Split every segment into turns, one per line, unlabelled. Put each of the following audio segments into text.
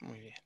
Muy bien.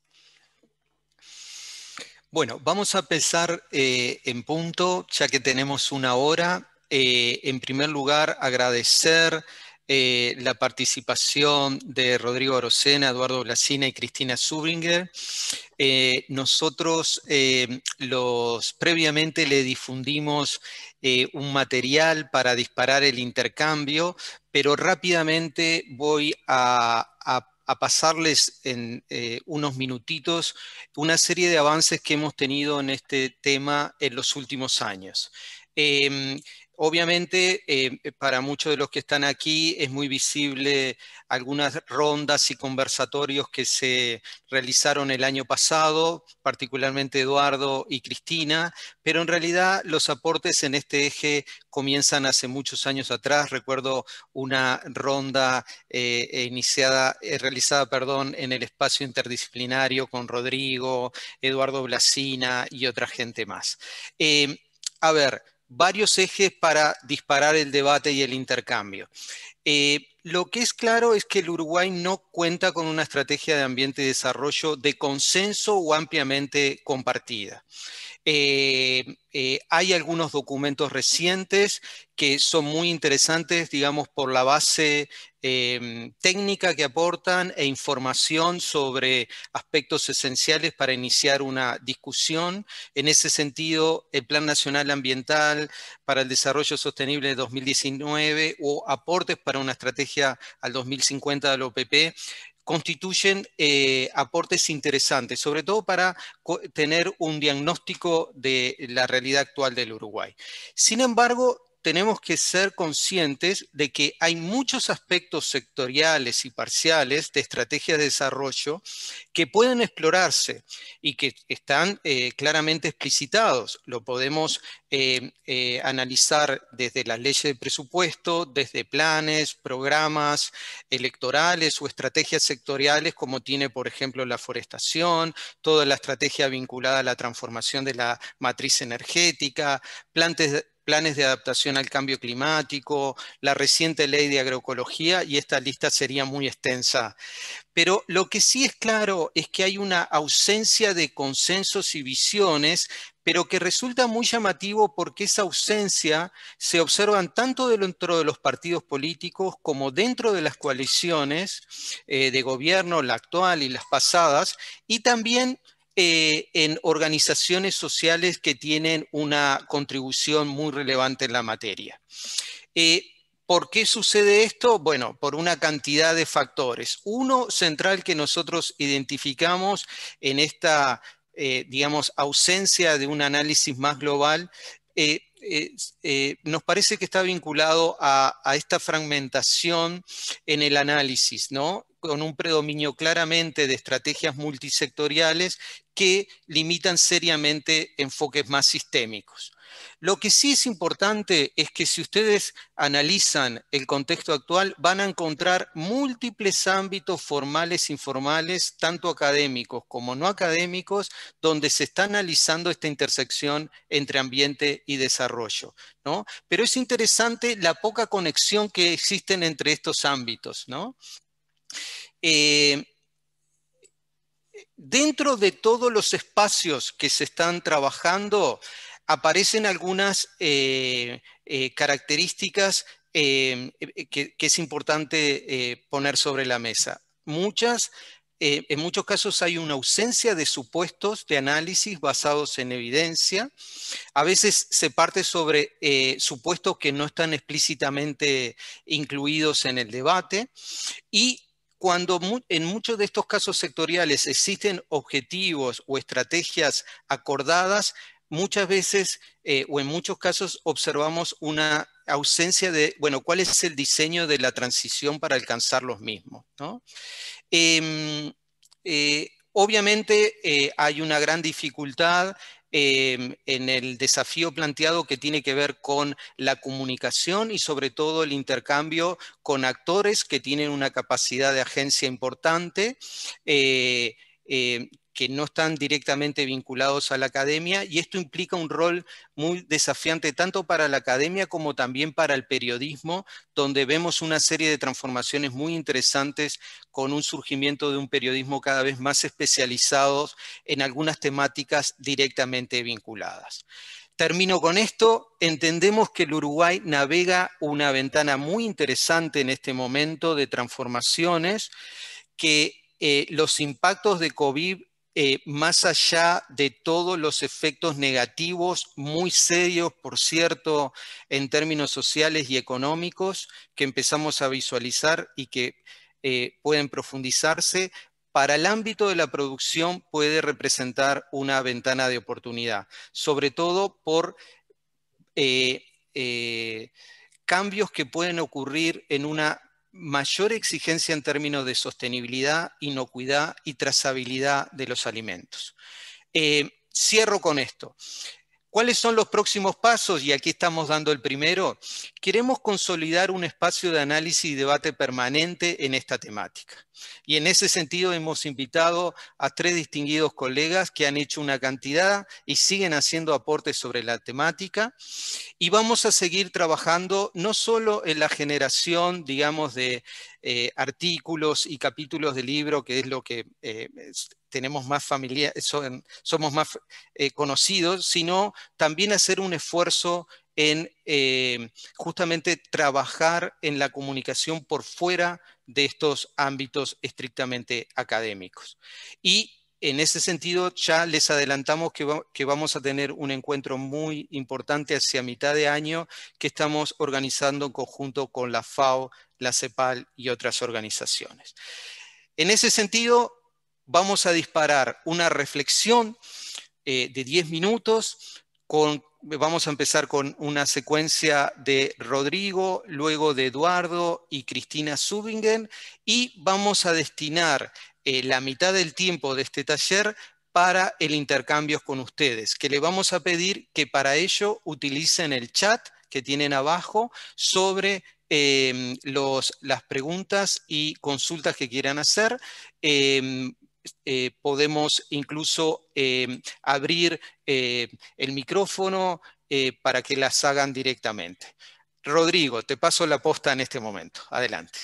Bueno, vamos a empezar en punto, ya que tenemos una hora. En primer lugar, agradecer la participación de Rodrigo Arocena, Eduardo Blasina y Cristina Zubringer. Nosotros previamente le difundimos un material para disparar el intercambio, pero rápidamente voy a pasarles en unos minutitos una serie de avances que hemos tenido en este tema en los últimos años. Eh, Obviamente, para muchos de los que están aquí es muy visible algunas rondas y conversatorios que se realizaron el año pasado, particularmente Eduardo y Cristina, pero en realidad los aportes en este eje comienzan hace muchos años atrás. Recuerdo una ronda realizada, en el espacio interdisciplinario con Rodrigo, Eduardo Blasina y otra gente más. A ver, varios ejes para disparar el debate y el intercambio. Lo que es claro es que el Uruguay no cuenta con una estrategia de ambiente y desarrollo de consenso o ampliamente compartida. Hay algunos documentos recientes que son muy interesantes, digamos, por la base técnica que aportan e información sobre aspectos esenciales para iniciar una discusión. En ese sentido, el Plan Nacional Ambiental para el Desarrollo Sostenible de 2019 o aportes para una estrategia al 2050 del OPP constituyen aportes interesantes, sobre todo para tener un diagnóstico de la realidad actual del Uruguay. Sin embargo, tenemos que ser conscientes de que hay muchos aspectos sectoriales y parciales de estrategias de desarrollo que pueden explorarse y que están claramente explicitados. Lo podemos analizar desde las leyes de presupuesto, desde planes, programas electorales o estrategias sectoriales, como tiene, por ejemplo, la forestación, toda la estrategia vinculada a la transformación de la matriz energética, planes de adaptación al cambio climático, la reciente ley de agroecología, y esta lista sería muy extensa. Pero lo que sí es claro es que hay una ausencia de consensos y visiones, pero que resulta muy llamativo porque esa ausencia se observa tanto dentro de los partidos políticos como dentro de las coaliciones de gobierno, la actual y las pasadas, y también en organizaciones sociales que tienen una contribución muy relevante en la materia. Eh, ¿Por qué sucede esto? Bueno, por una cantidad de factores. Uno central que nosotros identificamos en esta, digamos, ausencia de un análisis más global, nos parece que está vinculado a esta fragmentación en el análisis, ¿no? Con un predominio claramente de estrategias multisectoriales que limitan seriamente enfoques más sistémicos. Lo que sí es importante es que si ustedes analizan el contexto actual, van a encontrar múltiples ámbitos formales e informales, tanto académicos como no académicos, donde se está analizando esta intersección entre ambiente y desarrollo, ¿no? Pero es interesante la poca conexión que existen entre estos ámbitos, ¿no? Dentro de todos los espacios que se están trabajando, aparecen algunas características que es importante poner sobre la mesa. En muchos casos hay una ausencia de supuestos de análisis basados en evidencia. A veces se parte sobre supuestos que no están explícitamente incluidos en el debate y cuando en muchos de estos casos sectoriales existen objetivos o estrategias acordadas, muchas veces o en muchos casos observamos una ausencia de, bueno, ¿cuál es el diseño de la transición para alcanzar los mismos, ¿no? Obviamente hay una gran dificultad en el desafío planteado que tiene que ver con la comunicación y sobre todo el intercambio con actores que tienen una capacidad de agencia importante, que no están directamente vinculados a la academia, y esto implica un rol muy desafiante tanto para la academia como también para el periodismo, donde vemos una serie de transformaciones muy interesantes con un surgimiento de un periodismo cada vez más especializado en algunas temáticas directamente vinculadas. Termino con esto. Entendemos que el Uruguay navega una ventana muy interesante en este momento de transformaciones, que los impactos de COVID, más allá de todos los efectos negativos, muy serios, por cierto, en términos sociales y económicos, que empezamos a visualizar y que pueden profundizarse, para el ámbito de la producción puede representar una ventana de oportunidad, sobre todo por eh, eh, cambios que pueden ocurrir en una mayor exigencia en términos de sostenibilidad, inocuidad y trazabilidad de los alimentos. Cierro con esto. ¿Cuáles son los próximos pasos? Y aquí estamos dando el primero. Queremos consolidar un espacio de análisis y debate permanente en esta temática. Y en ese sentido hemos invitado a 3 distinguidos colegas que han hecho una cantidad y siguen haciendo aportes sobre la temática. Y vamos a seguir trabajando no solo en la generación, digamos, de artículos y capítulos de libro, que es lo que tenemos más familiar, somos más conocidos, sino también hacer un esfuerzo en justamente trabajar en la comunicación por fuera de estos ámbitos estrictamente académicos. Y en ese sentido, ya les adelantamos que vamos a tener un encuentro muy importante hacia mitad de año que estamos organizando en conjunto con la FAO, la CEPAL y otras organizaciones. En ese sentido, vamos a disparar una reflexión de 10 minutos. Vamos a empezar con una secuencia de Rodrigo, luego de Eduardo y Cristina Zubingen, y vamos a destinar la mitad del tiempo de este taller para el intercambio con ustedes, que le vamos a pedir que para ello utilicen el chat que tienen abajo sobre las preguntas y consultas que quieran hacer. Podemos incluso abrir el micrófono para que las hagan directamente. Rodrigo, te paso la posta en este momento. Adelante.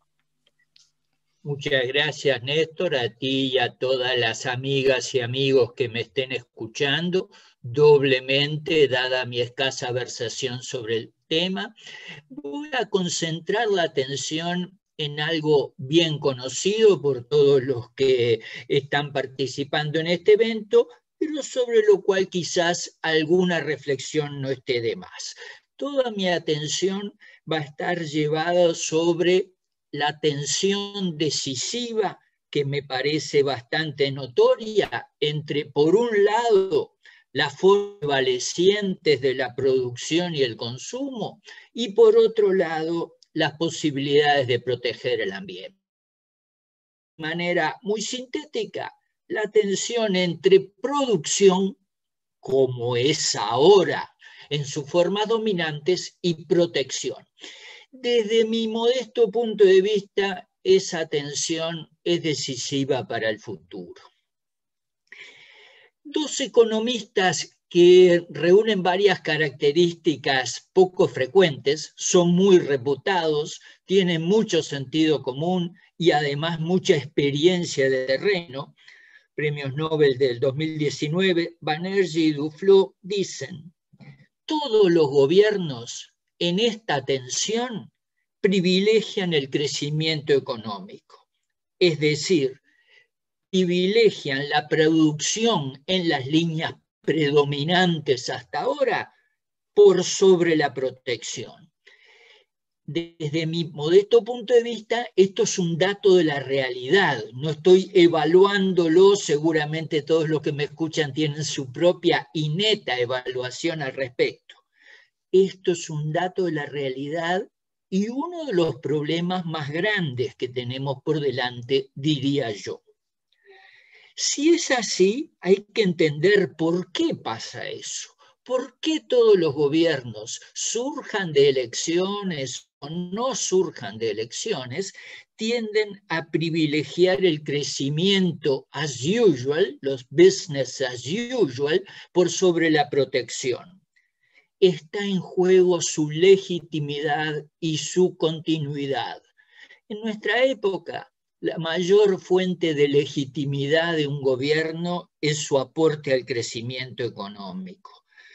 Muchas gracias, Néstor, a ti y a todas las amigas y amigos que me estén escuchando, doblemente, dada mi escasa versación sobre el tema. Voy a concentrar la atención en algo bien conocido por todos los que están participando en este evento, pero sobre lo cual quizás alguna reflexión no esté de más. Toda mi atención va a estar llevada sobre la tensión decisiva que me parece bastante notoria entre, por un lado, las formas prevalecientes de la producción y el consumo, y por otro lado, las posibilidades de proteger el ambiente. De manera muy sintética, la tensión entre producción, como es ahora en sus formas dominantes, y protección. Desde mi modesto punto de vista, esa tensión es decisiva para el futuro. Dos economistas que reúnen varias características poco frecuentes, son muy reputados, tienen mucho sentido común y además mucha experiencia de terreno. Premios Nobel del 2019, Banerjee y Duflo dicen: todos los gobiernos en esta tensión privilegian el crecimiento económico, es decir, privilegian la producción en las líneas predominantes hasta ahora por sobre la protección. Desde mi modesto punto de vista, esto es un dato de la realidad, no estoy evaluándolo, seguramente todos los que me escuchan tienen su propia y neta evaluación al respecto. Esto es un dato de la realidad y uno de los problemas más grandes que tenemos por delante, diría yo. Si es así, hay que entender por qué pasa eso. ¿Por qué todos los gobiernos, surjan de elecciones no surjan de elecciones, tienden a privilegiar el crecimiento as usual, los business as usual, por sobre la protección. Está en juego su legitimidad y su continuidad. En nuestra época, la mayor fuente de legitimidad de un gobierno es su aporte al crecimiento económico.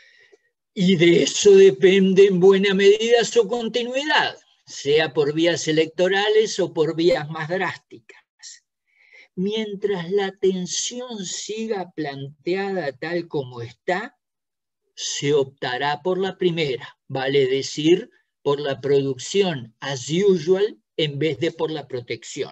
Y de eso depende en buena medida su continuidad, sea por vías electorales o por vías más drásticas. Mientras la tensión siga planteada tal como está, se optará por la primera, vale decir, por la producción as usual en vez de por la protección.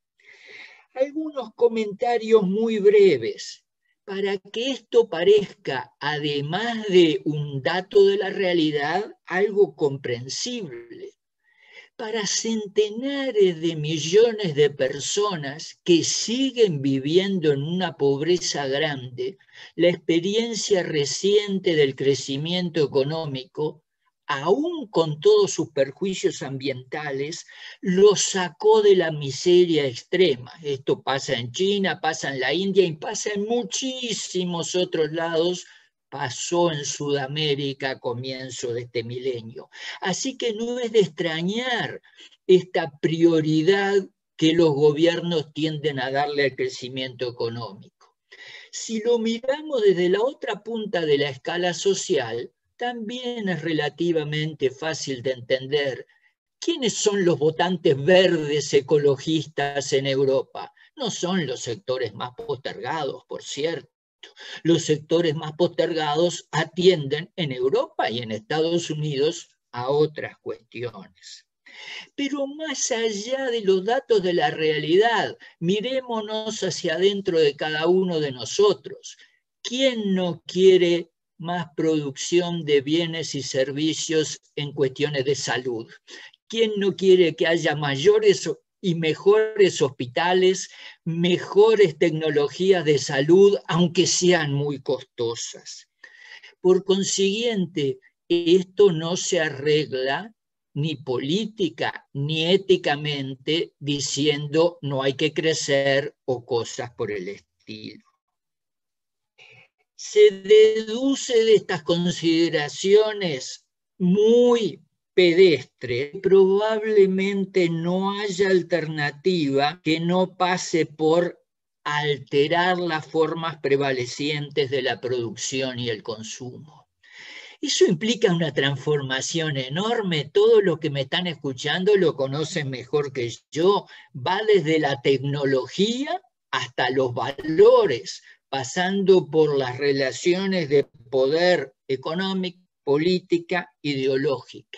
Algunos comentarios muy breves para que esto parezca, además de un dato de la realidad, algo comprensible. Para centenares de millones de personas que siguen viviendo en una pobreza grande, la experiencia reciente del crecimiento económico, aún con todos sus perjuicios ambientales, los sacó de la miseria extrema. Esto pasa en China, pasa en la India y pasa en muchísimos otros lados. Pasó en Sudamérica a comienzo de este milenio. Así que no es de extrañar esta prioridad que los gobiernos tienden a darle al crecimiento económico. Si lo miramos desde la otra punta de la escala social, también es relativamente fácil de entender quiénes son los votantes verdes ecologistas en Europa. No son los sectores más postergados, por cierto. Los sectores más postergados atienden en Europa y en Estados Unidos a otras cuestiones. Pero más allá de los datos de la realidad, mirémonos hacia adentro de cada uno de nosotros. ¿Quién no quiere más producción de bienes y servicios en cuestiones de salud? ¿Quién no quiere que haya mayores y mejores hospitales, mejores tecnologías de salud, aunque sean muy costosas? Por consiguiente, esto no se arregla ni política ni éticamente diciendo no hay que crecer o cosas por el estilo. Se deduce de estas consideraciones muy pedestres, probablemente no haya alternativa que no pase por alterar las formas prevalecientes de la producción y el consumo. Eso implica una transformación enorme. Todos los que me están escuchando lo conocen mejor que yo. Va desde la tecnología hasta los valores, pasando por las relaciones de poder económico, política, ideológica.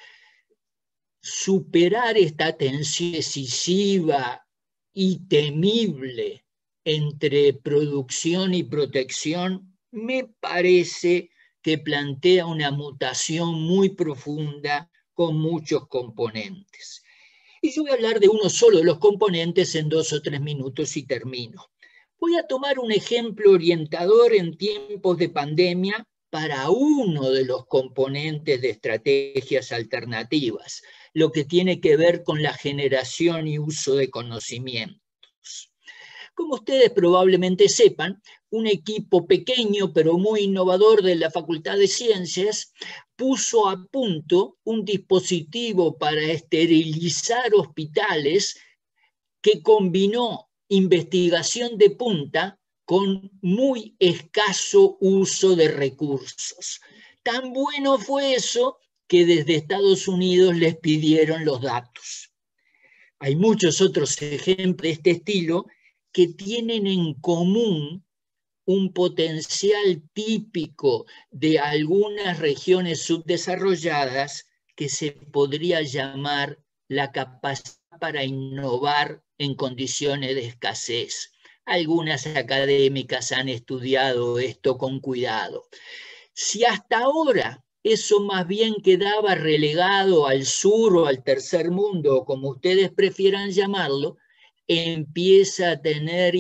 Superar esta tensión decisiva y temible entre producción y protección me parece que plantea una mutación muy profunda con muchos componentes. Y yo voy a hablar de uno solo de los componentes en 2 o 3 minutos y termino. Voy a tomar un ejemplo orientador en tiempos de pandemia para uno de los componentes de estrategias alternativas, lo que tiene que ver con la generación y uso de conocimientos. Como ustedes probablemente sepan, un equipo pequeño pero muy innovador de la Facultad de Ciencias puso a punto un dispositivo para esterilizar hospitales que combinó investigación de punta con muy escaso uso de recursos. Tan bueno fue eso que desde Estados Unidos les pidieron los datos. Hay muchos otros ejemplos de este estilo que tienen en común un potencial típico de algunas regiones subdesarrolladas que se podría llamar la capacidad para innovar en condiciones de escasez. Algunas académicas han estudiado esto con cuidado. Si hasta ahora eso más bien quedaba relegado al sur o al tercer mundo, o como ustedes prefieran llamarlo, empieza a tener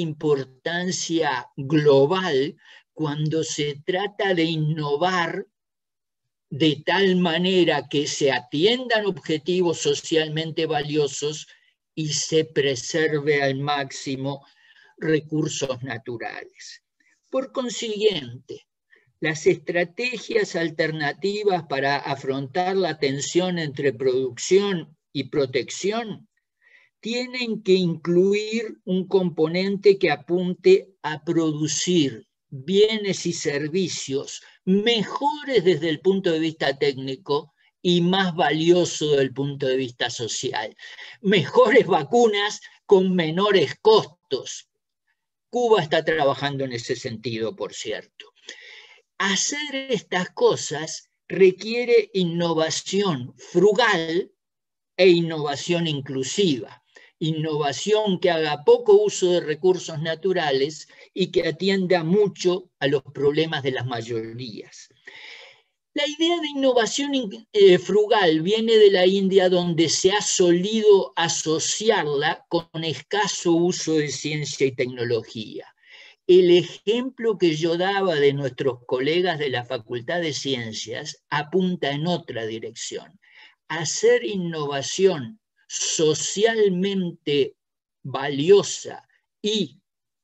importancia global cuando se trata de innovar de tal manera que se atiendan objetivos socialmente valiosos y se preserve al máximo recursos naturales. Por consiguiente, las estrategias alternativas para afrontar la tensión entre producción y protección tienen que incluir un componente que apunte a producir bienes y servicios mejores desde el punto de vista técnico y más valioso desde el punto de vista social. Mejores vacunas con menores costos. Cuba está trabajando en ese sentido, por cierto. Hacer estas cosas requiere innovación frugal e innovación inclusiva. Innovación que haga poco uso de recursos naturales y que atienda mucho a los problemas de las mayorías. La idea de innovación frugal viene de la India, donde se ha solido asociarla con escaso uso de ciencia y tecnología. El ejemplo que yo daba de nuestros colegas de la Facultad de Ciencias apunta en otra dirección. Hacer innovación socialmente valiosa y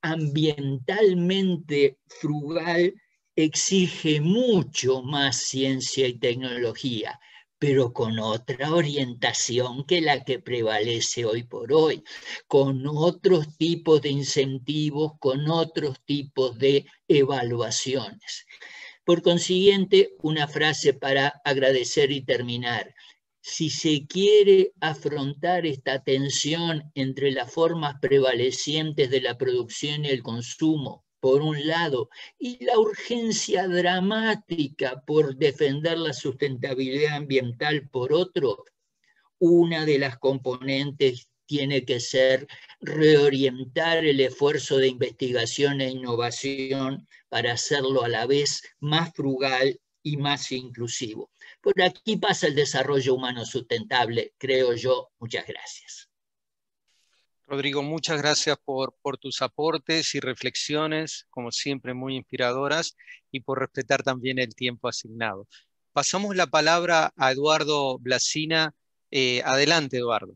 ambientalmente frugal exige mucho más ciencia y tecnología, pero con otra orientación que la que prevalece hoy por hoy, con otros tipos de incentivos, con otros tipos de evaluaciones. Por consiguiente, una frase para agradecer y terminar. Si se quiere afrontar esta tensión entre las formas prevalecientes de la producción y el consumo, por un lado, y la urgencia dramática por defender la sustentabilidad ambiental, por otro, una de las componentes tiene que ser reorientar el esfuerzo de investigación e innovación para hacerlo a la vez más frugal y más inclusivo. Por aquí pasa el desarrollo humano sustentable, creo yo. Muchas gracias.
Rodrigo, muchas gracias por tus aportes y reflexiones, como siempre muy inspiradoras, y por respetar también el tiempo asignado. Pasamos la palabra a Eduardo Blasina. Adelante, Eduardo.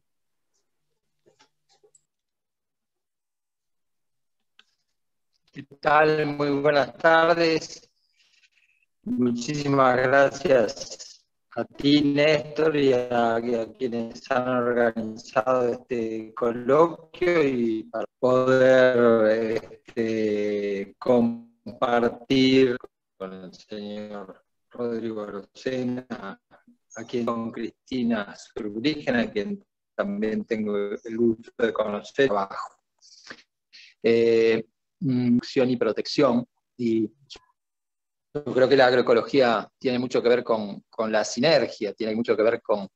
¿Qué tal? Muy buenas tardes. Muchísimas gracias a ti, Néstor, y a quienes han organizado este coloquio y para poder compartir con el señor Rodrigo Arocena, aquí con Cristina Zurbriggen, a quien también tengo el gusto de conocer abajo. Acción y protección, y yo creo que la agroecología tiene mucho que ver con la sinergia, tiene mucho que ver con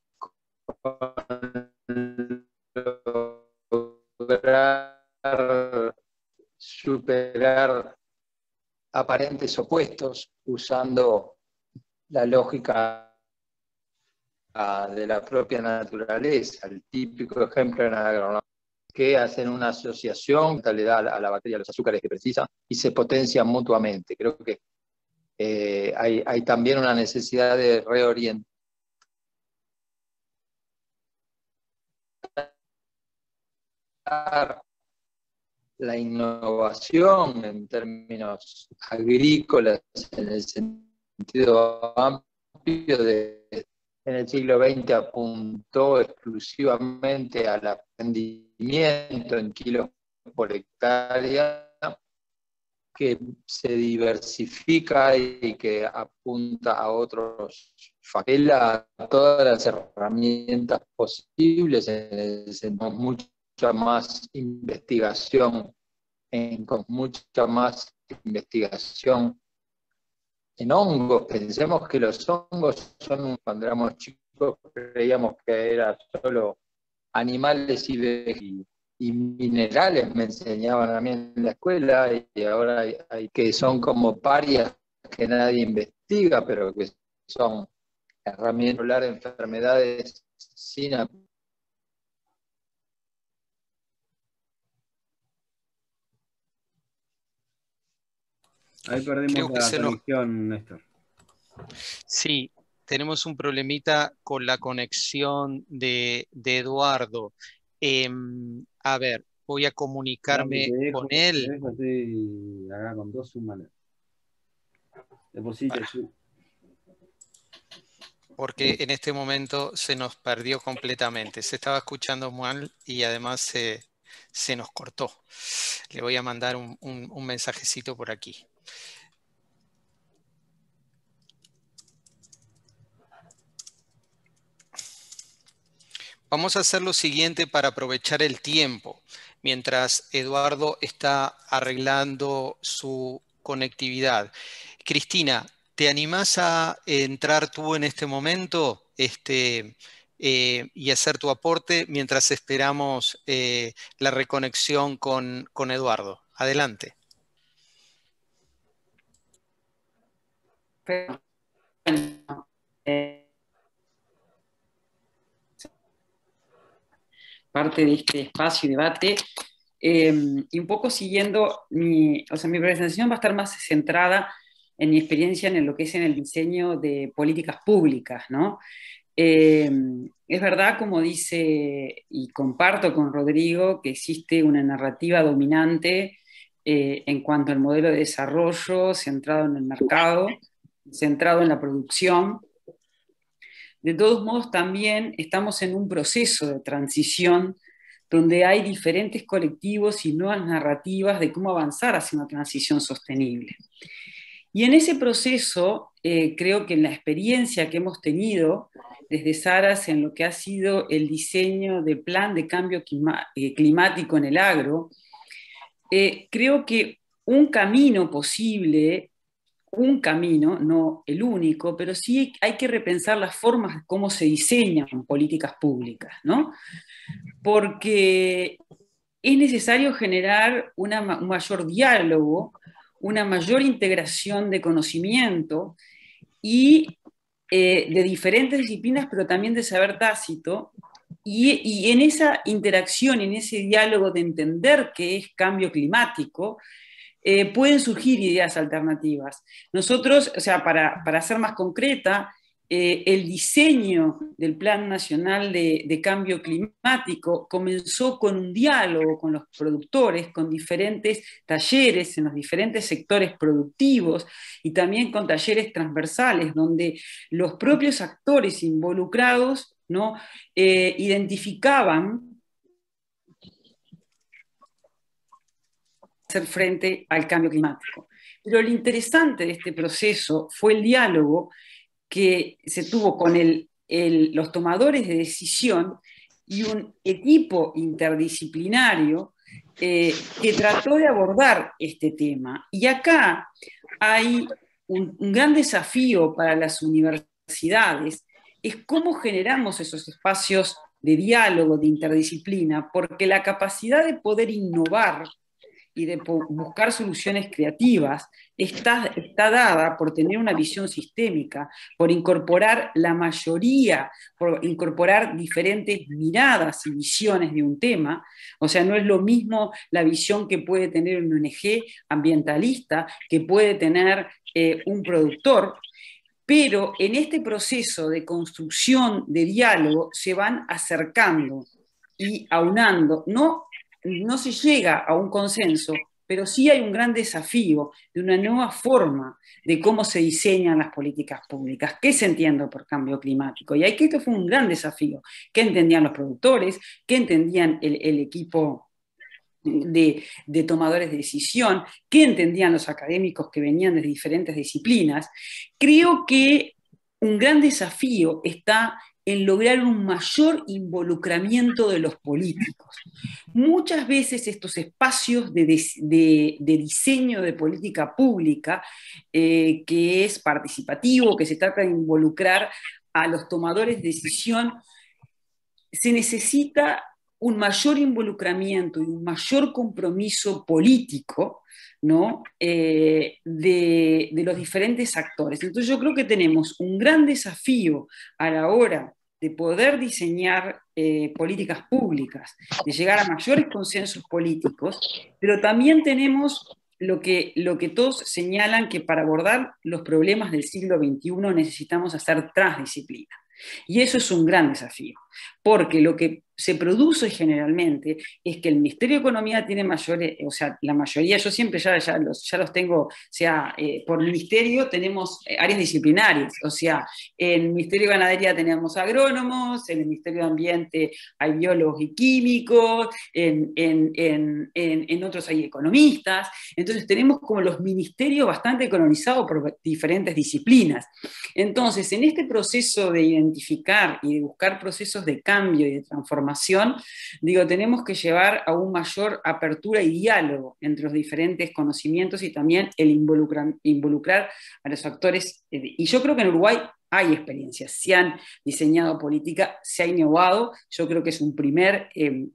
lograr superar aparentes opuestos usando la lógica de la propia naturaleza. El típico ejemplo en la agronomía, que hacen una asociación que le da a la bacteria los azúcares que precisa y se potencian mutuamente. Creo que hay también una necesidad de reorientar la innovación en términos agrícolas en el sentido amplio en el siglo XX apuntó exclusivamente al aprendimiento en kilos por hectárea, que se diversifica y que apunta a otros factores, a todas las herramientas posibles, con mucha más investigación, con mucha más investigación en hongos. Pensemos que los hongos son, cuando éramos chicos creíamos que eran solo animales y minerales, me enseñaban a mí en la escuela, y ahora hay que son como parias que nadie investiga, pero que son herramientas para hablar de enfermedades sin
Ahí perdimos la conexión, Néstor.
Sí, tenemos un problemita con la conexión de Eduardo. A ver, voy a comunicarme con él.
Te dejo, estoy acá con dos humanos. Deposita su.
Porque en este momento se nos perdió completamente. Se estaba escuchando mal y además se nos cortó. Le voy a mandar un mensajecito por aquí. Vamos a hacer lo siguiente para aprovechar el tiempo, mientras Eduardo está arreglando su conectividad. Cristina, ¿te animás a entrar tú en este momento y hacer tu aporte mientras esperamos la reconexión con Eduardo? Adelante.
Parte de este espacio y debate, y un poco siguiendo mi presentación va a estar más centrada en mi experiencia en lo que es en el diseño de políticas públicas, ¿no? Es verdad, como dice y comparto con Rodrigo, que existe una narrativa dominante en cuanto al modelo de desarrollo centrado en el mercado, centrado en la producción. De todos modos, también estamos en un proceso de transición donde hay diferentes colectivos y nuevas narrativas de cómo avanzar hacia una transición sostenible. Y en ese proceso, creo que en la experiencia que hemos tenido desde Saras en lo que ha sido el diseño de plan de cambio climático en el agro, creo que un camino posible, un camino, no el único, pero sí hay que repensar las formas de cómo se diseñan políticas públicas, ¿no? Porque es necesario generar un mayor diálogo, una mayor integración de conocimiento y de diferentes disciplinas, pero también de saber tácito, y en esa interacción, en ese diálogo de entender qué es cambio climático, pueden surgir ideas alternativas. Nosotros, o sea, para ser más concreta, el diseño del Plan Nacional de Cambio Climático comenzó con un diálogo con los productores, con diferentes talleres en los diferentes sectores productivos y también con talleres transversales, donde los propios actores involucrados, ¿no? Identificaban hacer frente al cambio climático. Pero lo interesante de este proceso fue el diálogo que se tuvo con los tomadores de decisión y un equipo interdisciplinario que trató de abordar este tema. Y acá hay un gran desafío para las universidades, es cómo generamos esos espacios de diálogo, de interdisciplina, porque la capacidad de poder innovar y de buscar soluciones creativas está dada por tener una visión sistémica, por incorporar la mayoría, por incorporar diferentes miradas y visiones de un tema. O sea, no es lo mismo la visión que puede tener una ONG ambientalista, que puede tener un productor, pero en este proceso de construcción de diálogo se van acercando y aunando, no se llega a un consenso, pero sí hay un gran desafío de una nueva forma de cómo se diseñan las políticas públicas. ¿Qué se entiende por cambio climático? Y ahí que esto fue un gran desafío. ¿Qué entendían los productores? ¿Qué entendían el equipo de tomadores de decisión? ¿Qué entendían los académicos que venían de diferentes disciplinas? Creo que un gran desafío está en lograr un mayor involucramiento de los políticos. Muchas veces estos espacios de diseño de política pública, que es participativo, que se trata de involucrar a los tomadores de decisión, se necesita un mayor involucramiento y un mayor compromiso político, ¿no? de los diferentes actores. Entonces yo creo que tenemos un gran desafío a la hora de poder diseñar políticas públicas, de llegar a mayores consensos políticos, pero también tenemos lo que todos señalan que para abordar los problemas del siglo XXI necesitamos hacer transdisciplina. Y eso es un gran desafío, porque lo que se produce generalmente es que el Ministerio de Economía tiene mayores, o sea, la mayoría, yo siempre ya los tengo, o sea, por ministerio tenemos áreas disciplinarias, o sea, en el Ministerio de Ganadería tenemos agrónomos, en el Ministerio de Ambiente hay biólogos y químicos, en otros hay economistas, entonces tenemos como los ministerios bastante colonizados por diferentes disciplinas. Entonces, en este proceso de identificar y de buscar procesos de cambio y de transformación, digo, tenemos que llevar a una mayor apertura y diálogo entre los diferentes conocimientos y también el involucrar a los actores. Y yo creo que en Uruguay hay experiencias, se han diseñado política, se ha innovado, yo creo que es un primer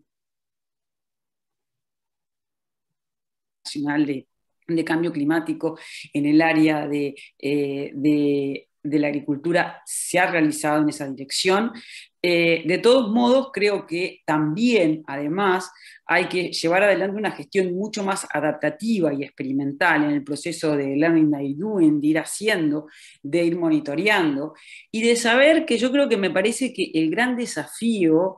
nacional de cambio climático en el área de la agricultura se ha realizado en esa dirección. De todos modos, creo que también, además, hay que llevar adelante una gestión mucho más adaptativa y experimental en el proceso de learning by doing, de ir haciendo, de ir monitoreando, y de saber que yo creo que me parece que el gran desafío,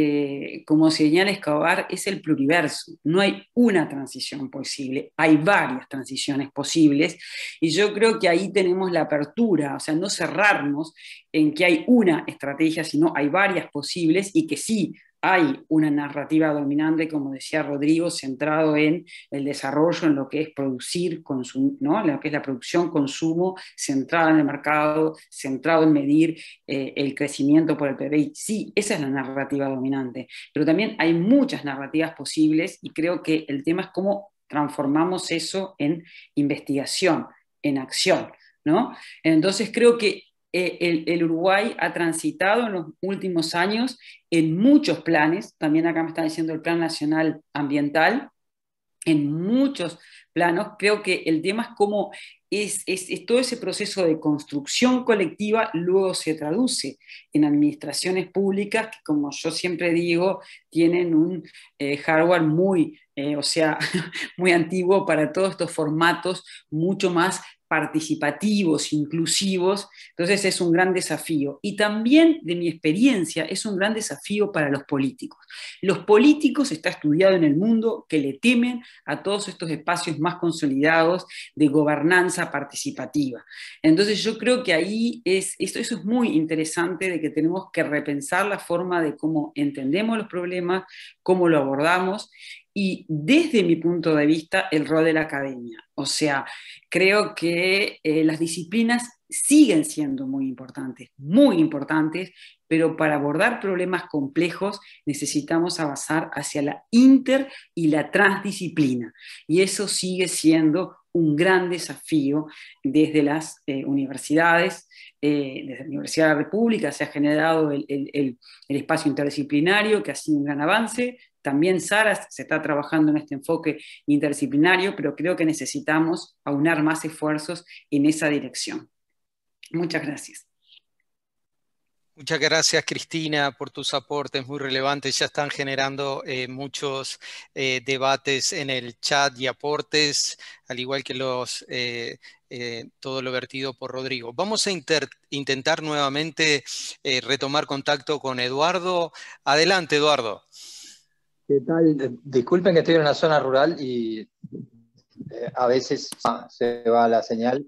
como señala Escobar, es el pluriverso. No hay una transición posible, hay varias transiciones posibles, y yo creo que ahí tenemos la apertura, o sea, no cerrarnos en que hay una estrategia, sino hay varias posibles y que sí hay una narrativa dominante, como decía Rodrigo, centrado en el desarrollo, en lo que es producir, ¿no? Lo que es la producción, consumo, centrada en el mercado, centrado en medir el crecimiento por el PBI. Sí, esa es la narrativa dominante, pero también hay muchas narrativas posibles y creo que el tema es cómo transformamos eso en investigación, en acción, ¿no? Entonces creo que el Uruguay ha transitado en los últimos años en muchos planes, también acá me está diciendo el Plan Nacional Ambiental, en muchos planos. Creo que el tema es cómo es todo ese proceso de construcción colectiva luego se traduce en administraciones públicas que, como yo siempre digo, tienen un hardware muy, o sea, muy antiguo para todos estos formatos mucho más participativos, inclusivos. Entonces es un gran desafío. Y también, de mi experiencia, es un gran desafío para los políticos. Los políticos, está estudiado en el mundo, que le temen a todos estos espacios más consolidados de gobernanza participativa. Entonces yo creo que ahí eso es muy interesante, de que tenemos que repensar la forma de cómo entendemos los problemas, cómo lo abordamos, y desde mi punto de vista el rol de la academia. O sea, creo que las disciplinas siguen siendo muy importantes, pero para abordar problemas complejos necesitamos avanzar hacia la inter y la transdisciplina. Y eso sigue siendo un gran desafío desde las universidades. Desde la Universidad de la República se ha generado el espacio interdisciplinario, que ha sido un gran avance. También Sara se está trabajando en este enfoque interdisciplinario, pero creo que necesitamos aunar más esfuerzos en esa dirección. Muchas gracias.
Muchas gracias, Cristina, por tus aportes muy relevantes. Ya están generando muchos debates en el chat y aportes, al igual que todo lo vertido por Rodrigo. Vamos a intentar nuevamente retomar contacto con Eduardo. Adelante, Eduardo.
¿Qué tal? Disculpen que estoy en una zona rural y a veces se va la señal.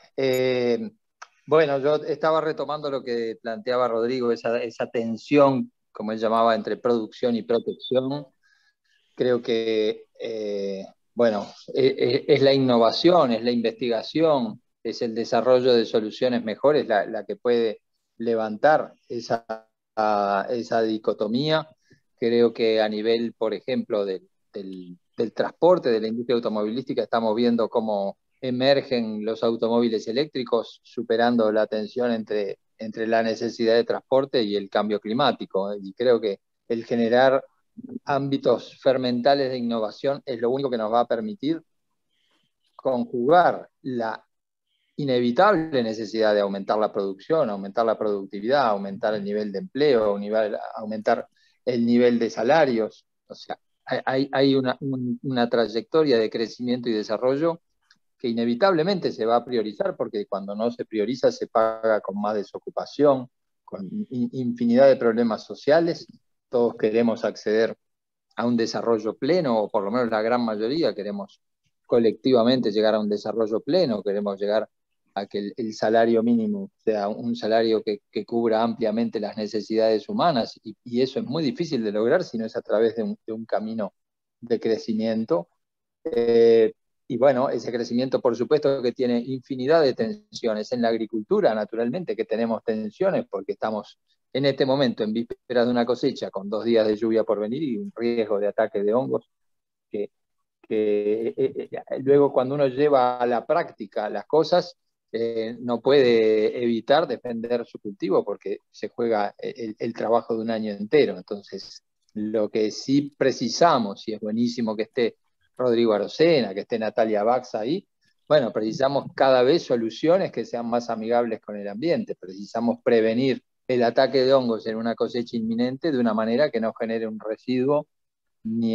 Bueno, yo estaba retomando lo que planteaba Rodrigo, esa tensión, como él llamaba, entre producción y protección. Creo que, bueno, es la innovación, es la investigación, es el desarrollo de soluciones mejores la que puede levantar esa dicotomía. Creo que a nivel, por ejemplo, del transporte, de la industria automovilística, estamos viendo cómo emergen los automóviles eléctricos, superando la tensión entre la necesidad de transporte y el cambio climático. Y creo que el generar ámbitos fermentales de innovación es lo único que nos va a permitir conjugar la inevitable necesidad de aumentar la producción, aumentar la productividad, aumentar el nivel de empleo, aumentar el nivel de salarios. O sea, hay una trayectoria de crecimiento y desarrollo que inevitablemente se va a priorizar, porque cuando no se prioriza se paga con más desocupación, con infinidad de problemas sociales. Todos queremos acceder a un desarrollo pleno, o por lo menos la gran mayoría queremos colectivamente llegar a un desarrollo pleno, queremos llegar a que el salario mínimo sea un salario que cubra ampliamente las necesidades humanas, y eso es muy difícil de lograr si no es a través de un camino de crecimiento. Y bueno, ese crecimiento por supuesto que tiene infinidad de tensiones. En la agricultura, naturalmente, que tenemos tensiones porque estamos en este momento en vísperas de una cosecha con 2 días de lluvia por venir y un riesgo de ataque de hongos que luego cuando uno lleva a la práctica las cosas, no puede evitar defender su cultivo porque se juega el trabajo de un año entero. Entonces, lo que sí precisamos, y es buenísimo que esté Rodrigo Arocena, que esté Natalia Baxa ahí, bueno, precisamos cada vez soluciones que sean más amigables con el ambiente, precisamos prevenir el ataque de hongos en una cosecha inminente de una manera que no genere un residuo ni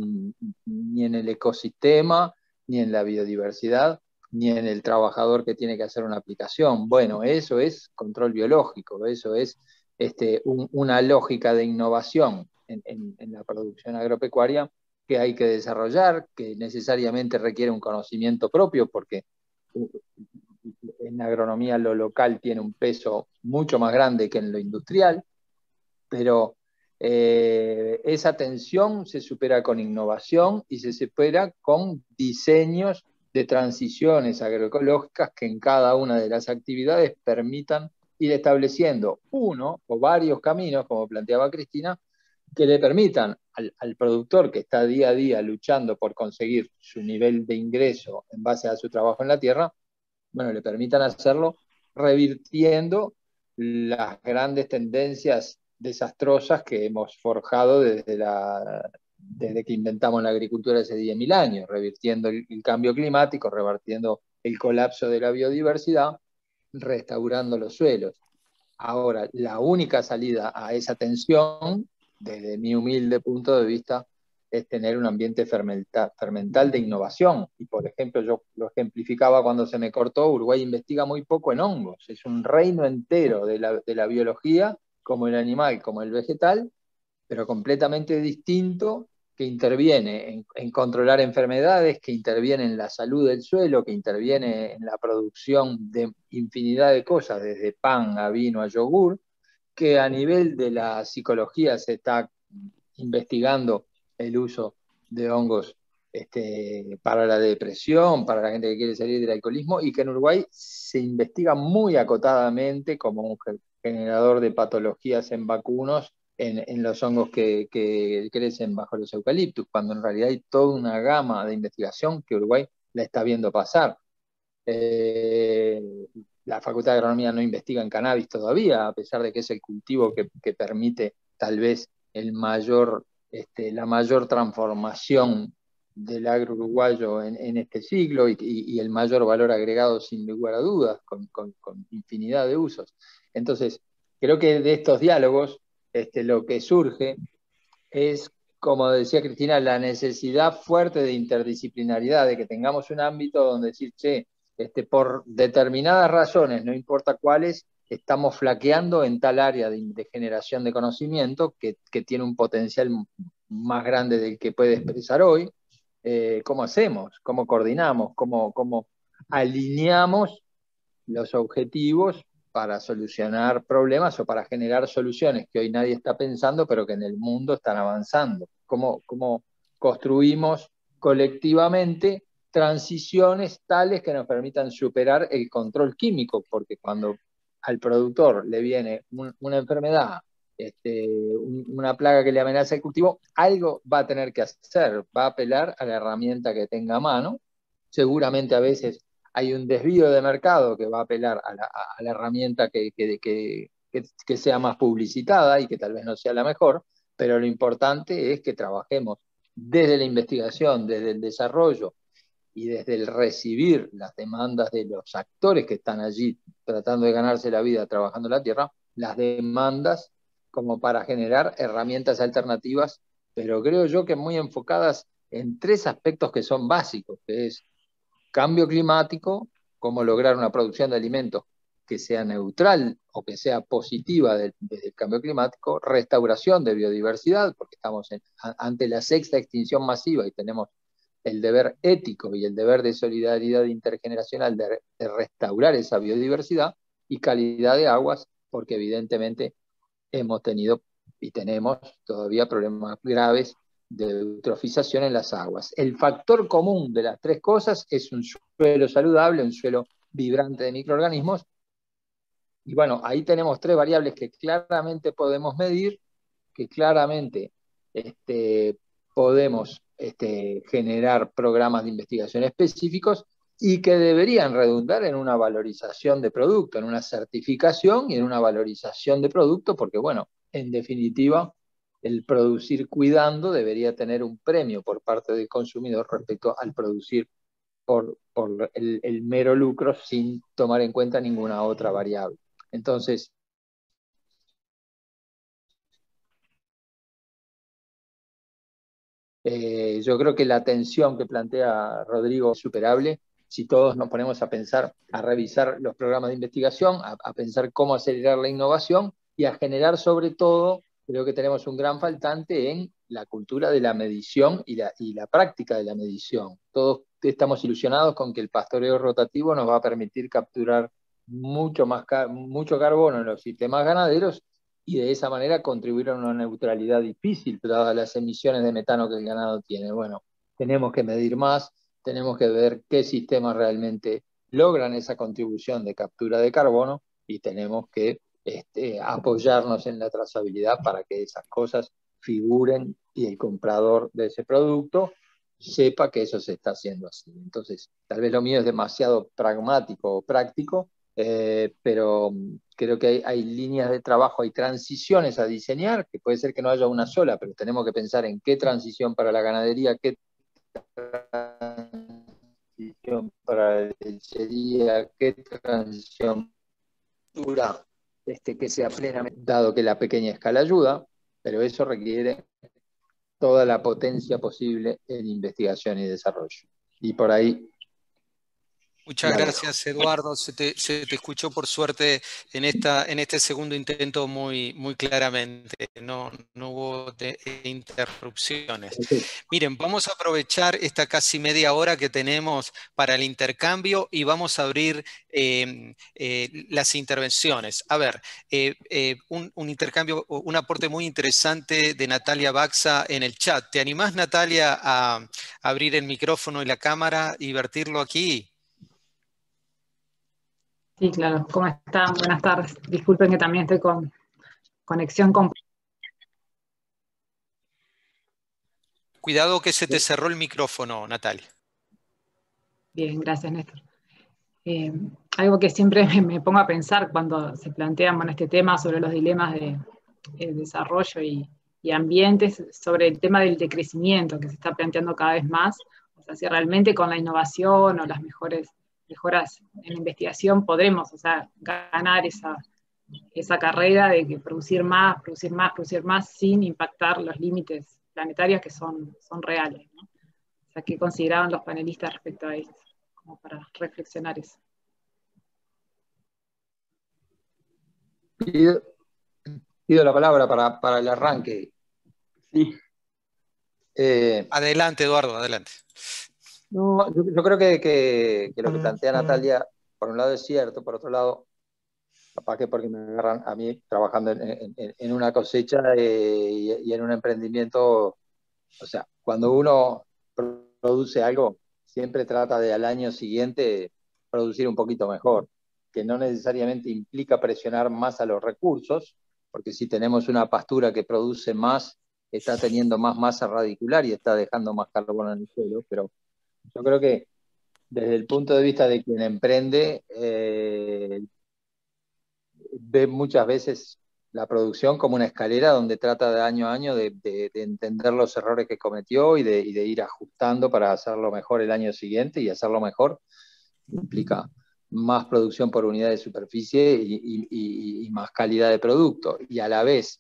en el ecosistema, ni en la biodiversidad, ni en el trabajador que tiene que hacer una aplicación. Bueno, eso es control biológico, eso es una lógica de innovación en la producción agropecuaria que hay que desarrollar, que necesariamente requiere un conocimiento propio, porque en agronomía lo local tiene un peso mucho más grande que en lo industrial, pero esa tensión se supera con innovación y se supera con diseños de transiciones agroecológicas que en cada una de las actividades permitan ir estableciendo uno o varios caminos, como planteaba Cristina, que le permitan al productor que está día a día luchando por conseguir su nivel de ingreso en base a su trabajo en la tierra, bueno, le permitan hacerlo revirtiendo las grandes tendencias desastrosas que hemos forjado desde que inventamos la agricultura hace 10.000 años, revirtiendo el cambio climático, revirtiendo el colapso de la biodiversidad, restaurando los suelos. Ahora, la única salida a esa tensión, desde mi humilde punto de vista, es tener un ambiente fermental de innovación. Y por ejemplo, yo lo ejemplificaba cuando se me cortó, Uruguay investiga muy poco en hongos. Es un reino entero de la biología, como el animal, como el vegetal, pero completamente distinto, que interviene en controlar enfermedades, que interviene en la salud del suelo, que interviene en la producción de infinidad de cosas, desde pan a vino a yogur, que a nivel de la psicología se está investigando el uso de hongos para la depresión, para la gente que quiere salir del alcoholismo, y que en Uruguay se investiga muy acotadamente como un generador de patologías en vacunos en los hongos que crecen bajo los eucaliptus, cuando en realidad hay toda una gama de investigación que Uruguay la está viendo pasar. La Facultad de Agronomía no investiga en cannabis todavía, a pesar de que es el cultivo que permite tal vez la mayor transformación del agro uruguayo en este siglo y el mayor valor agregado sin lugar a dudas, con infinidad de usos. Entonces, creo que de estos diálogos lo que surge es, como decía Cristina, la necesidad fuerte de interdisciplinaridad, de que tengamos un ámbito donde decir, che, por determinadas razones, no importa cuáles, estamos flaqueando en tal área de generación de conocimiento que tiene un potencial más grande del que puede expresar hoy. ¿Cómo hacemos? ¿Cómo coordinamos? ¿Cómo alineamos los objetivos para solucionar problemas o para generar soluciones que hoy nadie está pensando, pero que en el mundo están avanzando? ¿Cómo construimos colectivamente transiciones tales que nos permitan superar el control químico? Porque cuando al productor le viene una enfermedad, una plaga que le amenaza el cultivo, algo va a tener que hacer, va a apelar a la herramienta que tenga a mano. Seguramente a veces hay un desvío de mercado que va a apelar a la herramienta que sea más publicitada y que tal vez no sea la mejor, pero lo importante es que trabajemos desde la investigación, desde el desarrollo y desde el recibir las demandas de los actores que están allí tratando de ganarse la vida trabajando la tierra, las demandas como para generar herramientas alternativas pero creo yo que muy enfocadas en 3 aspectos que son básicos, que es cambio climático, cómo lograr una producción de alimentos que sea neutral o que sea positiva desde el cambio climático, restauración de biodiversidad, porque estamos ante la 6ª extinción masiva y tenemos el deber ético y el deber de solidaridad intergeneracional de restaurar esa biodiversidad, y calidad de aguas, porque evidentemente hemos tenido y tenemos todavía problemas graves de eutrofización en las aguas. El factor común de las 3 cosas es un suelo saludable, un suelo vibrante de microorganismos, y bueno, ahí tenemos 3 variables que claramente podemos medir, que claramente podemos generar programas de investigación específicos y que deberían redundar en una valorización de producto, en una certificación y en una valorización de producto, porque bueno, en definitiva, el producir cuidando debería tener un premio por parte del consumidor respecto al producir por el mero lucro sin tomar en cuenta ninguna otra variable. Entonces, yo creo que la tensión que plantea Rodrigo es superable si todos nos ponemos a pensar, a revisar los programas de investigación, a pensar cómo acelerar la innovación y a generar sobre todo, creo que tenemos un gran faltante en la cultura de la medición y la práctica de la medición. Todos estamos ilusionados con que el pastoreo rotativo nos va a permitir capturar mucho carbono en los sistemas ganaderos, y de esa manera contribuir a una neutralidad difícil, dadas las emisiones de metano que el ganado tiene. Bueno, tenemos que medir más, tenemos que ver qué sistemas realmente logran esa contribución de captura de carbono, y tenemos que apoyarnos en la trazabilidad para que esas cosas figuren y el comprador de ese producto sepa que eso se está haciendo así. Entonces, tal vez lo mío es demasiado pragmático o práctico, pero creo que hay líneas de trabajo, hay transiciones a diseñar, que puede ser que no haya una sola, pero tenemos que pensar en qué transición para la ganadería, qué transición para la lechería, qué transición dura, que sea plenamente, dado que la pequeña escala ayuda, pero eso requiere toda la potencia posible en investigación y desarrollo. Y por ahí
Muchas gracias, Eduardo. Se te escuchó por suerte en este segundo intento muy claramente. No hubo interrupciones. Miren, vamos a aprovechar esta casi media hora que tenemos para el intercambio y vamos a abrir las intervenciones. A ver, un intercambio, un aporte muy interesante de Natalia Baxa en el chat. ¿Te animás, Natalia, a abrir el micrófono y la cámara y vertirlo aquí?
Sí, claro. ¿Cómo están? Buenas tardes. Disculpen que también estoy con conexión con...
Cuidado que se te cerró el micrófono, Natalia.
Bien, gracias, Néstor. Algo que siempre me pongo a pensar cuando se plantean este tema sobre los dilemas de desarrollo y ambientes, sobre el tema del decrecimiento que se está planteando cada vez más. O sea, si realmente con la innovación o las mejoras en la investigación podremos, ganar esa carrera de que producir más sin impactar los límites planetarios que son reales, ¿no? O sea, ¿qué consideraban los panelistas respecto a eso? Como para reflexionar eso.
pido la palabra para el arranque.
Sí.
Adelante, Eduardo, adelante.
No, yo creo que lo que plantea Natalia, por un lado es cierto, por otro lado, capaz que porque me agarran a mí trabajando en una cosecha y en un emprendimiento. O sea, cuando uno produce algo, siempre trata de al año siguiente producir un poquito mejor, que no necesariamente implica presionar más a los recursos, porque si tenemos una pastura que produce más, está teniendo más masa radicular y está dejando más carbono en el suelo, pero yo creo que desde el punto de vista de quien emprende, ve muchas veces la producción como una escalera donde trata de año a año de entender los errores que cometió y de ir ajustando para hacerlo mejor el año siguiente, y hacerlo mejor implica más producción por unidad de superficie y más calidad de producto, y a la vez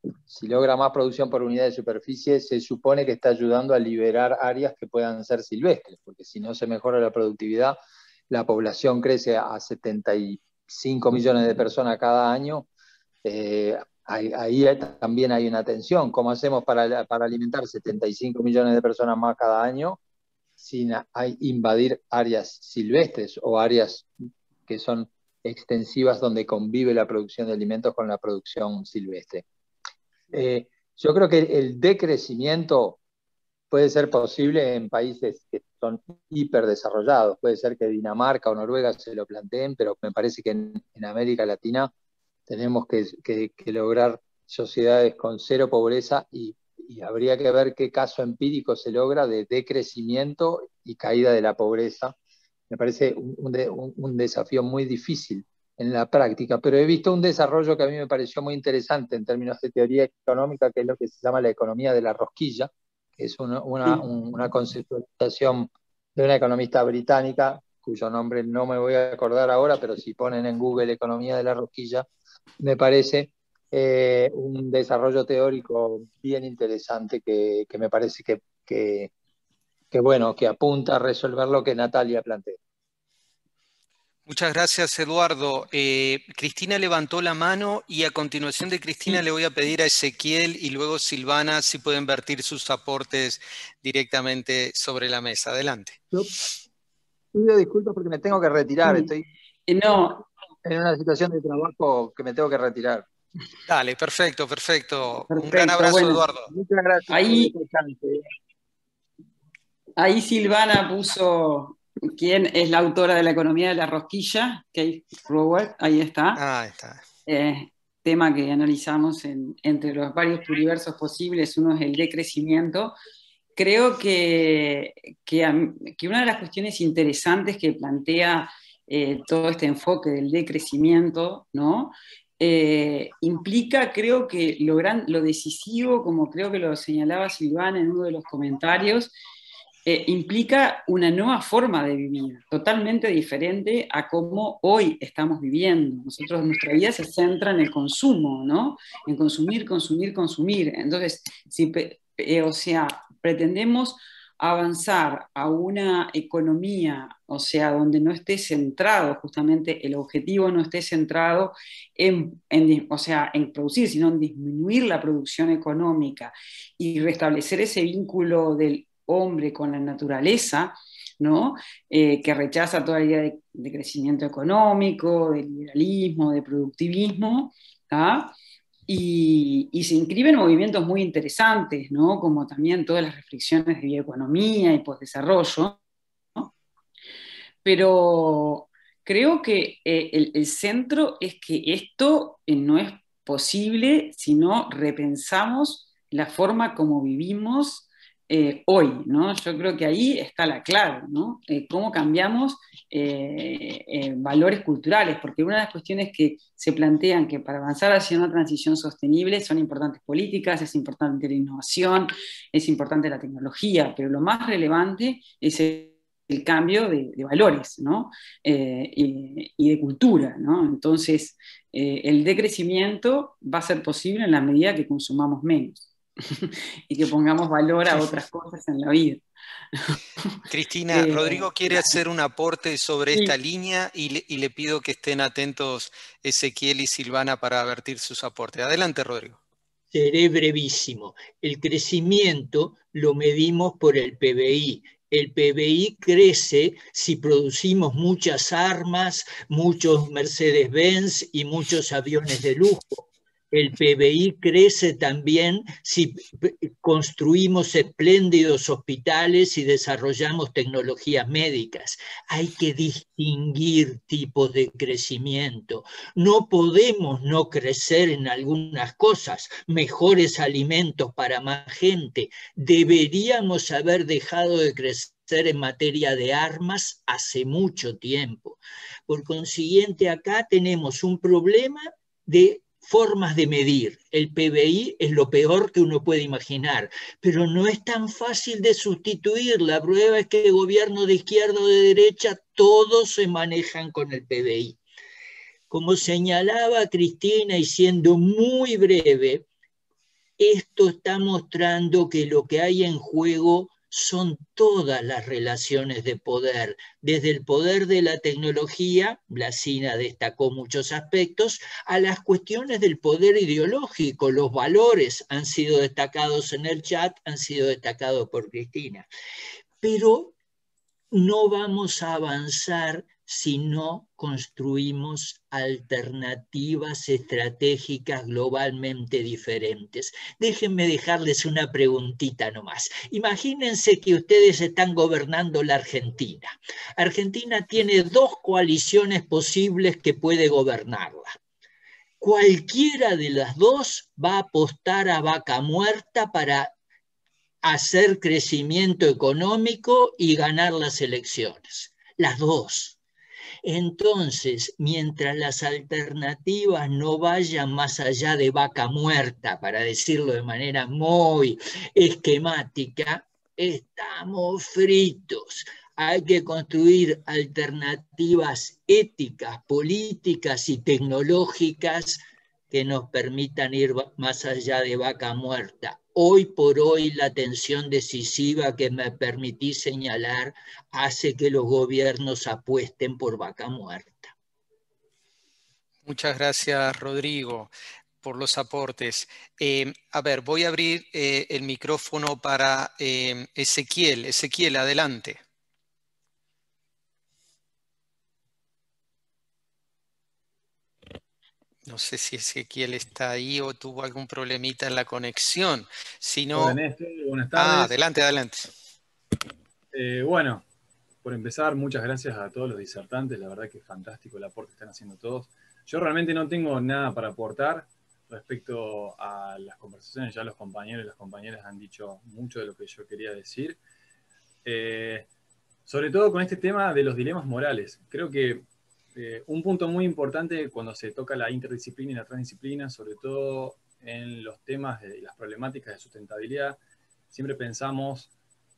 Si logra más producción por unidad de superficie, se supone que está ayudando a liberar áreas que puedan ser silvestres, porque si no se mejora la productividad, la población crece a 75 millones de personas cada año, ahí también hay una tensión. ¿Cómo hacemos para alimentar 75 millones de personas más cada año sin invadir áreas silvestres o áreas que son extensivas donde convive la producción de alimentos con la producción silvestre? Yo creo que el decrecimiento puede ser posible en países que son hiperdesarrollados. Puede ser que Dinamarca o Noruega se lo planteen, pero me parece que en América Latina tenemos que lograr sociedades con cero pobreza y habría que ver qué caso empírico se logra de decrecimiento y caída de la pobreza. Me parece un desafío muy difícil en la práctica, pero he visto un desarrollo que a mí me pareció muy interesante en términos de teoría económica, que es lo que se llama la economía de la rosquilla, que es una conceptualización de una economista británica, cuyo nombre no me voy a acordar ahora, pero si ponen en Google economía de la rosquilla, me parece un desarrollo teórico bien interesante que me parece que apunta a resolver lo que Natalia plantea.
Muchas gracias, Eduardo. Cristina levantó la mano y a continuación de Cristina le voy a pedir a Ezequiel y luego Silvana si pueden vertir sus aportes directamente sobre la mesa. Adelante.
Yo pido disculpas porque me tengo que retirar. Estoy en una situación de trabajo que me tengo que retirar.
Dale, perfecto. Un gran abrazo, bueno, Eduardo.
Muchas gracias.
Ahí Silvana puso quién es la autora de la economía de la rosquilla, Kate Raworth, ahí está.
Ahí está.
Tema que analizamos entre los varios pluriversos posibles, uno es el decrecimiento. Creo que una de las cuestiones interesantes que plantea todo este enfoque del decrecimiento, ¿no? Implica, creo que lo decisivo, como creo que lo señalaba Silvana en uno de los comentarios, implica una nueva forma de vivir, totalmente diferente a cómo hoy estamos viviendo. Nuestra vida se centra en el consumo, ¿no? En consumir. Entonces, pretendemos avanzar a una economía, donde no esté centrado, justamente el objetivo no esté centrado en producir, sino en disminuir la producción económica y restablecer ese vínculo del hombre con la naturaleza, ¿no? Que rechaza toda la idea de crecimiento económico, de liberalismo, de productivismo, ¿tá? Y se inscriben movimientos muy interesantes, ¿no? Como también todas las reflexiones de bioeconomía y postdesarrollo, ¿no? Pero creo que el centro es que esto no es posible si no repensamos la forma como vivimos hoy, ¿no? Yo creo que ahí está la clave, ¿no? Cómo cambiamos valores culturales, porque una de las cuestiones que se plantean que para avanzar hacia una transición sostenible son importantes políticas, es importante la innovación, es importante la tecnología, pero lo más relevante es el cambio de valores, ¿no? Y de cultura, ¿no? Entonces, el decrecimiento va a ser posible en la medida que consumamos menos. Y que pongamos valor a otras cosas en la vida.
Cristina, Rodrigo quiere hacer un aporte sobre esta línea y le pido que estén atentos Ezequiel y Silvana para vertir sus aportes. Adelante, Rodrigo.
Seré brevísimo. El crecimiento lo medimos por el PBI. El PBI crece si producimos muchas armas, muchos Mercedes-Benz y muchos aviones de lujo. El PBI crece también si construimos espléndidos hospitales y desarrollamos tecnologías médicas. Hay que distinguir tipos de crecimiento. No podemos no crecer en algunas cosas, mejores alimentos para más gente. Deberíamos haber dejado de crecer en materia de armas hace mucho tiempo. Por consiguiente, acá tenemos un problema de formas de medir. El PBI es lo peor que uno puede imaginar, pero no es tan fácil de sustituir. La prueba es que gobierno de izquierda o de derecha, todos se manejan con el PBI. Como señalaba Cristina, y siendo muy breve, Esto está mostrando que lo que hay en juego son todas las relaciones de poder, desde el poder de la tecnología, Blasina destacó muchos aspectos, a las cuestiones del poder ideológico. Los valores han sido destacados en el chat, han sido destacados por Cristina. Pero no vamos a avanzar si no construimos alternativas estratégicas globalmente diferentes. Déjenme dejarles una preguntita nomás. Imagínense que ustedes están gobernando la Argentina. Argentina tiene dos coaliciones posibles que puede gobernarla. Cualquiera de las dos va a apostar a vaca muerta para hacer crecimiento económico y ganar las elecciones. Las dos. Entonces, mientras las alternativas no vayan más allá de vaca muerta, para decirlo de manera muy esquemática, estamos fritos. Hay que construir alternativas éticas, políticas y tecnológicas que nos permitan ir más allá de vaca muerta. Hoy por hoy la tensión decisiva que me permití señalar hace que los gobiernos apuesten por vaca muerta.
Muchas gracias, Rodrigo, por los aportes. A ver, voy a abrir el micrófono para Ezequiel. Ezequiel, adelante. No sé si Ezequiel está ahí o tuvo algún problemita en la conexión. Si no...
Hola, Néstor, buenas tardes.
Adelante, adelante.
Bueno, por empezar, muchas gracias a todos los disertantes. La verdad que es fantástico el aporte que están haciendo todos. Yo realmente no tengo nada para aportar respecto a las conversaciones. Ya los compañeros y las compañeras han dicho mucho de lo que yo quería decir. Sobre todo con este tema de los dilemas morales. Creo que un punto muy importante cuando se toca la interdisciplina y la transdisciplina, sobre todo en los temas de las problemáticas de sustentabilidad, siempre pensamos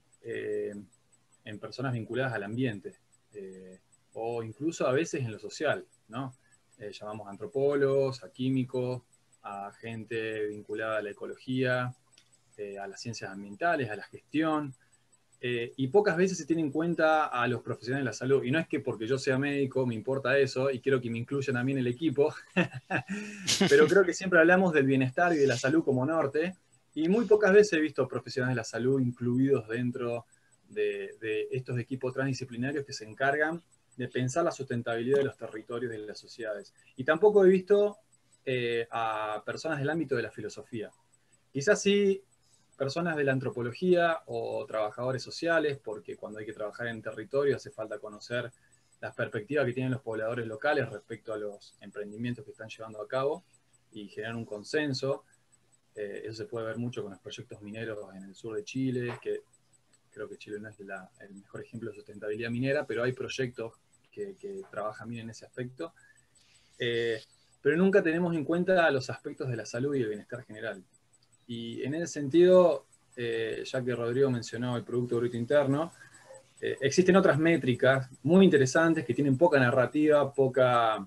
en personas vinculadas al ambiente, o incluso a veces en lo social, ¿no? Llamamos a antropólogos, a químicos, a gente vinculada a la ecología, a las ciencias ambientales, a la gestión, y pocas veces se tiene en cuenta a los profesionales de la salud. Y no es que porque yo sea médico me importa eso y quiero que me incluyan a mí en el equipo, pero creo que siempre hablamos del bienestar y de la salud como norte, y muy pocas veces he visto profesionales de la salud incluidos dentro de estos equipos transdisciplinarios que se encargan de pensar la sustentabilidad de los territorios y de las sociedades. Y tampoco he visto a personas del ámbito de la filosofía. Quizás sí personas de la antropología o trabajadores sociales, porque cuando hay que trabajar en territorio hace falta conocer las perspectivas que tienen los pobladores locales respecto a los emprendimientos que están llevando a cabo y generar un consenso. Eso se puede ver mucho con los proyectos mineros en el sur de Chile, que creo que Chile no es el mejor ejemplo de sustentabilidad minera, pero hay proyectos que trabajan bien en ese aspecto. Pero nunca tenemos en cuenta los aspectos de la salud y el bienestar general. Y en ese sentido, ya que Rodrigo mencionó el Producto Bruto Interno, existen otras métricas muy interesantes que tienen poca narrativa, poca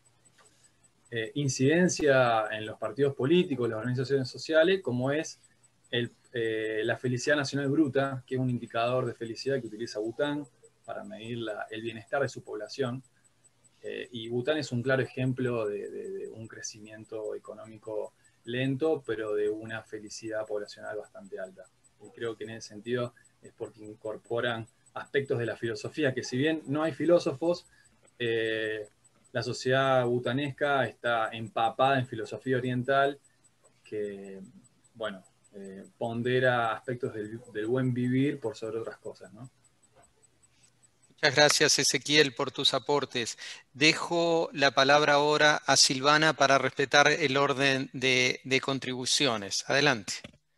incidencia en los partidos políticos, las organizaciones sociales, como es la felicidad nacional bruta, que es un indicador de felicidad que utiliza Bután para medir el bienestar de su población. Y Bután es un claro ejemplo de un crecimiento económico lento, pero de una felicidad poblacional bastante alta. Y creo que en ese sentido es porque incorporan aspectos de la filosofía, que si bien no hay filósofos, la sociedad butanesca está empapada en filosofía oriental que, bueno, pondera aspectos del buen vivir por sobre otras cosas, ¿no?
Muchas gracias, Ezequiel, por tus aportes. Dejo la palabra ahora a Silvana para respetar el orden de contribuciones. Adelante.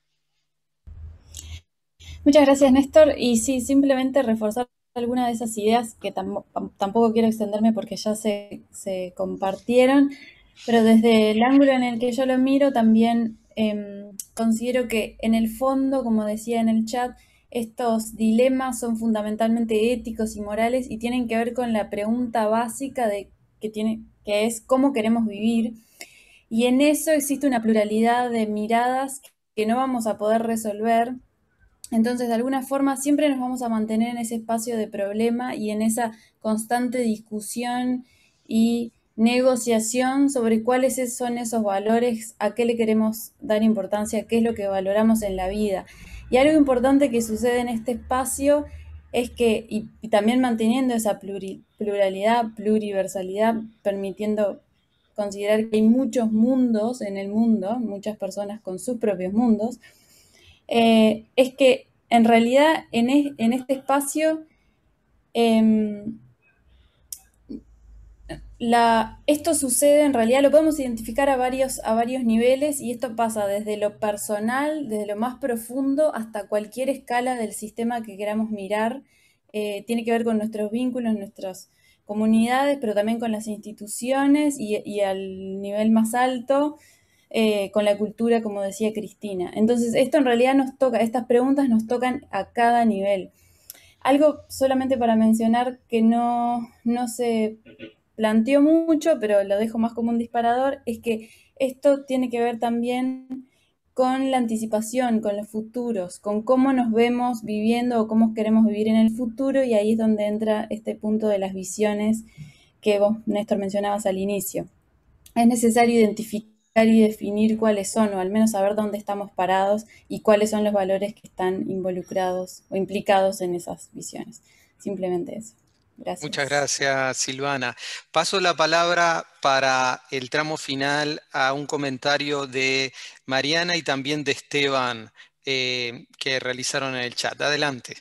Muchas gracias, Néstor. Y sí, simplemente reforzar algunas de esas ideas que tampoco quiero extenderme porque ya se compartieron, pero desde el ángulo en el que yo lo miro también considero que en el fondo, como decía en el chat, estos dilemas son fundamentalmente éticos y morales y tienen que ver con la pregunta básica que es cómo queremos vivir. Y en eso existe una pluralidad de miradas que no vamos a poder resolver. Entonces, de alguna forma, siempre nos vamos a mantener en ese espacio de problema y en esa constante discusión y negociación sobre cuáles son esos valores, a qué le queremos dar importancia, qué es lo que valoramos en la vida. Y algo importante que sucede en este espacio es que, y también manteniendo esa pluralidad, pluriversalidad, permitiendo considerar que hay muchos mundos en el mundo, muchas personas con sus propios mundos, es que en realidad en este espacio esto sucede, en realidad lo podemos identificar a varios niveles, y esto pasa desde lo personal, desde lo más profundo, hasta cualquier escala del sistema que queramos mirar. Tiene que ver con nuestros vínculos, nuestras comunidades, pero también con las instituciones y al nivel más alto, con la cultura, como decía Cristina. Entonces, esto en realidad nos toca, estas preguntas nos tocan a cada nivel. Algo solamente para mencionar que no se planteó mucho, pero lo dejo más como un disparador, es que esto tiene que ver también con la anticipación, con los futuros, con cómo nos vemos viviendo o cómo queremos vivir en el futuro, y ahí es donde entra este punto de las visiones que vos, Néstor, mencionabas al inicio. Es necesario identificar y definir cuáles son, o al menos saber dónde estamos parados y cuáles son los valores que están involucrados o implicados en esas visiones. Simplemente eso. Gracias.
Muchas gracias, Silvana. Paso la palabra para el tramo final a un comentario de Mariana y también de Esteban que realizaron en el chat. Adelante.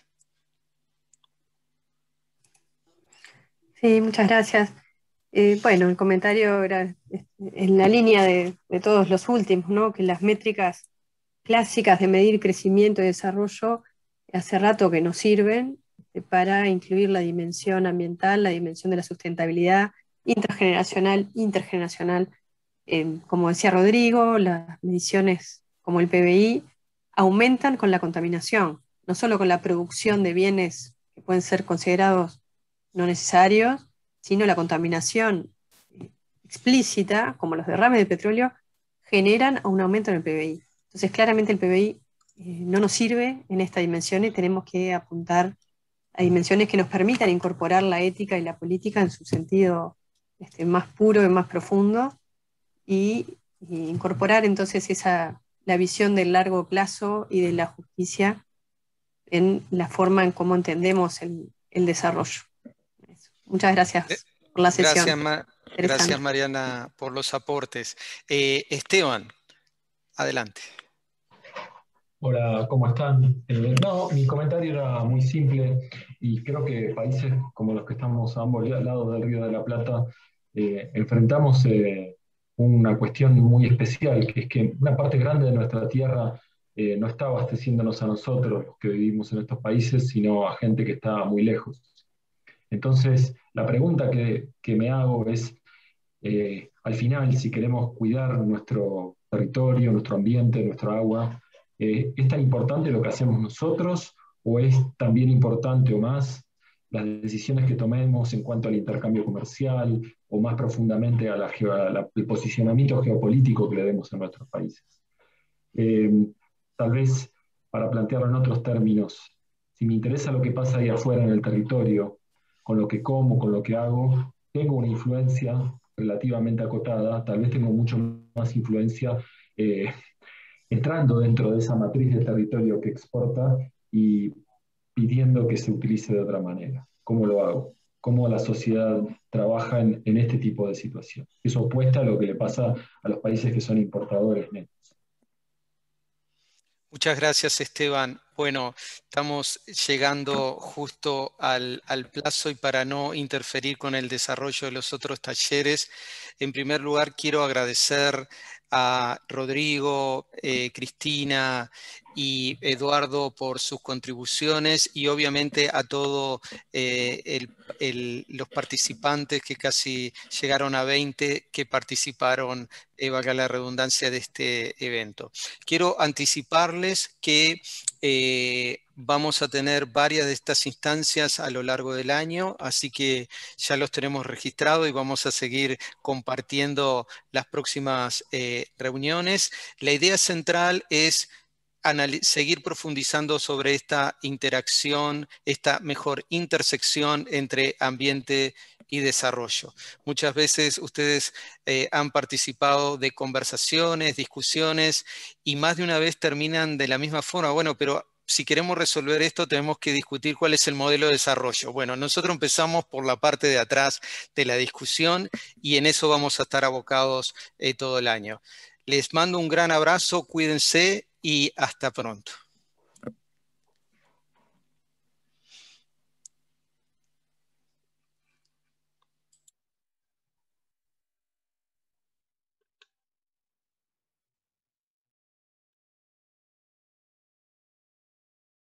Sí, muchas gracias. Bueno, el comentario era en la línea de todos los últimos, ¿no? Que las métricas clásicas de medir crecimiento y desarrollo hace rato que nos sirven para incluir la dimensión ambiental, la dimensión de la sustentabilidad intrageneracional, intergeneracional. Como decía Rodrigo, las mediciones como el PBI aumentan con la contaminación, no solo con la producción de bienes que pueden ser considerados no necesarios, sino la contaminación explícita, como los derrames de petróleo, generan un aumento en el PBI. Entonces, claramente el PBI no nos sirve en esta dimensión y tenemos que apuntar a dimensiones que nos permitan incorporar la ética y la política en su sentido más puro y más profundo, y incorporar entonces la visión del largo plazo y de la justicia en la forma en cómo entendemos el desarrollo. Muchas gracias por la sesión.
Gracias, Mariana, por los aportes. Esteban, adelante.
Hola, ¿cómo están? No, mi comentario era muy simple, y creo que países como los que estamos a ambos lados del Río de la Plata enfrentamos una cuestión muy especial, que es que una parte grande de nuestra tierra no está abasteciéndonos a nosotros, los que vivimos en estos países, sino a gente que está muy lejos. Entonces, la pregunta que me hago es, al final, si queremos cuidar nuestro territorio, nuestro ambiente, nuestra agua, ¿es tan importante lo que hacemos nosotros, o es también importante o más las decisiones que tomemos en cuanto al intercambio comercial, o más profundamente el posicionamiento geopolítico que le demos a nuestros países? Tal vez, para plantearlo en otros términos, si me interesa lo que pasa ahí afuera en el territorio, con lo que como, con lo que hago, tengo una influencia relativamente acotada, tal vez tengo mucho más influencia entrando dentro de esa matriz de territorio que exporta y pidiendo que se utilice de otra manera. ¿Cómo lo hago? ¿Cómo la sociedad trabaja en este tipo de situación? Es opuesta a lo que le pasa a los países que son importadores netos.
Muchas gracias, Esteban. Bueno, estamos llegando justo al plazo, y para no interferir con el desarrollo de los otros talleres, en primer lugar quiero agradecer a Rodrigo, Cristina y Eduardo por sus contribuciones, y obviamente a todos los participantes, que casi llegaron a 20, que participaron, valga la redundancia, de este evento. Quiero anticiparles que vamos a tener varias de estas instancias a lo largo del año, así que ya los tenemos registrados y vamos a seguir compartiendo las próximas reuniones. La idea central es seguir profundizando sobre esta interacción, esta mejor intersección entre ambiente y desarrollo. Muchas veces ustedes han participado de conversaciones, discusiones, y más de una vez terminan de la misma forma. Bueno, pero si queremos resolver esto, tenemos que discutir cuál es el modelo de desarrollo. Bueno, nosotros empezamos por la parte de atrás de la discusión y en eso vamos a estar abocados todo el año. Les mando un gran abrazo, cuídense y hasta pronto.